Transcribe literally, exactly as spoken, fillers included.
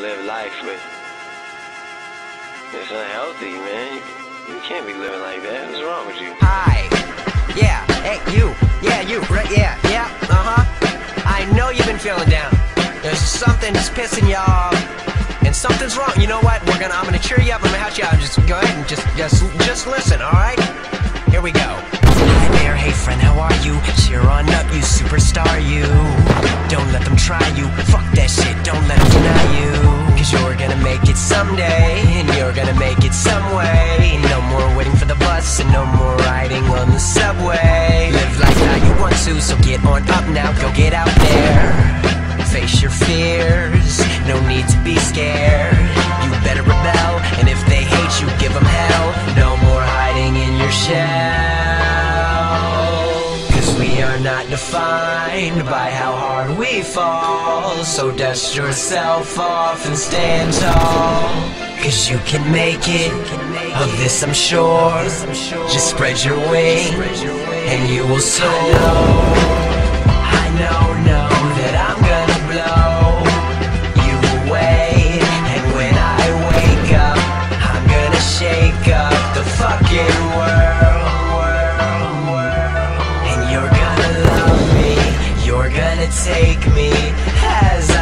live life with. It's unhealthy, man. You can't be living like that. What's wrong with you? Hi. Yeah. Hey, you. Yeah, you. Right. Yeah. Yeah. Uh-huh. I know you've been feeling down. There's something that's pissing you off, and something's wrong. You know what? We're gonna. I'm gonna cheer you up. I'm gonna help you out. Just go ahead and just, just, just listen. All right. Here we go. Hi there. Hey friend, how are you? Cheer on up, you superstar. You. Don't let them try you. Fuck that shit. Don't let them deny you. Cause you're gonna make it someday, and you're gonna make it some way. No more waiting for the bus, and no more riding on the subway. Live life how you want to, so get on up now. Go get out there. Face your fears. No need to be scared. You better rebel, and if they hate you, give them hell. No more hiding in your shell. Cause we are not defined by how hard we fall. So dust yourself off and stand tall. Cause you can make it, of this I'm sure. Just spread your wings, and you will soar. I know, know that I'm gonna blow you away. And when I wake up, I'm gonna shake up the fucking world. And you're gonna love me, you're gonna take me as